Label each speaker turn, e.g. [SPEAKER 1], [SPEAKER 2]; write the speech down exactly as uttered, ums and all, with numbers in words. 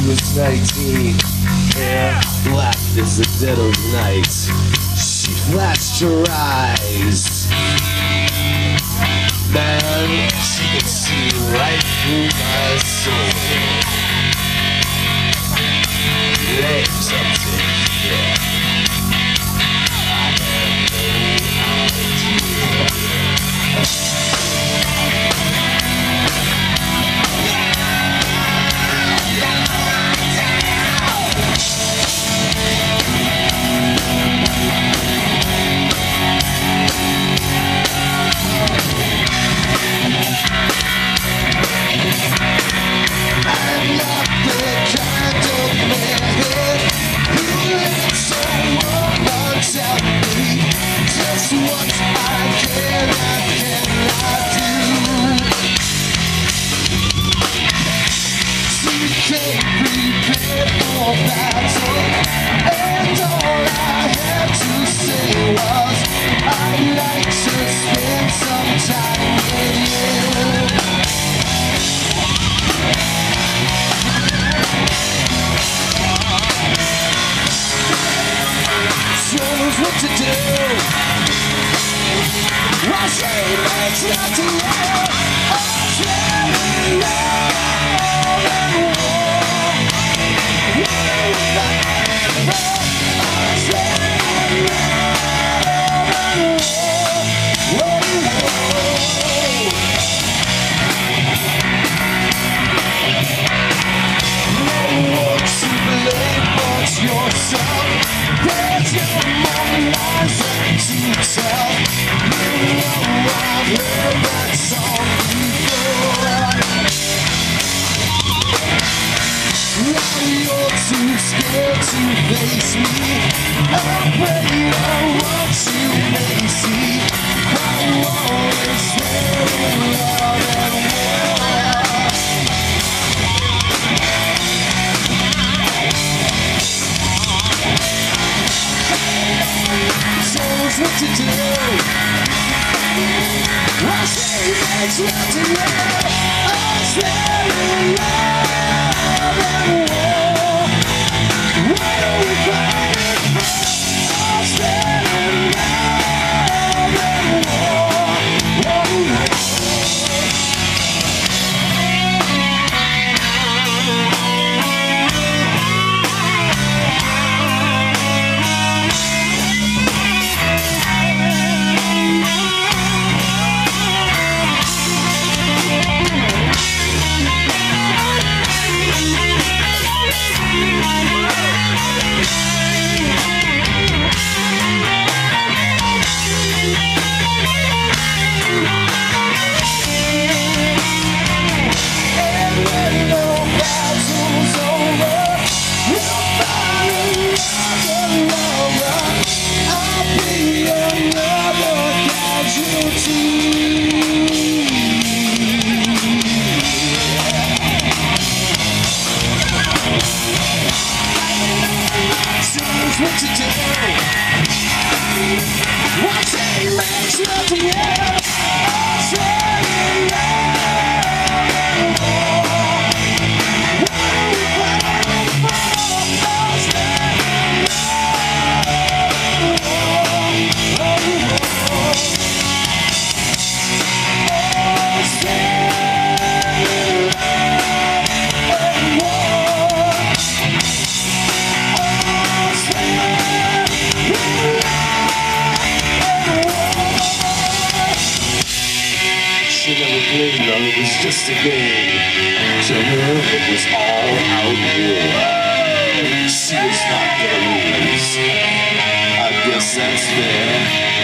[SPEAKER 1] was nineteen, hair black as the dead of night. She flashed her eyes. Man, she could see right through my soul. Legs up to here. I had no idea. What to do? I say it's not to love. I'm really love and war. I'm really love and war. No one to blame but yourself. There's no more lies to tell. You know I've heard that song before. Now you're too scared to face me, afraid of what you may see. I always stand in love and war. What to do? I say it's not to love. I stand in love and war. What are we fighting for? I stand in love and war. Oh, what to do? One day makes nothing else. I stand in love and war. What are we fighting for? I stand in love and war. Oh, I stand in love and war. She never played love, it was just a game. To her, it was all out war. She was not gonna lose. I guess that's fair.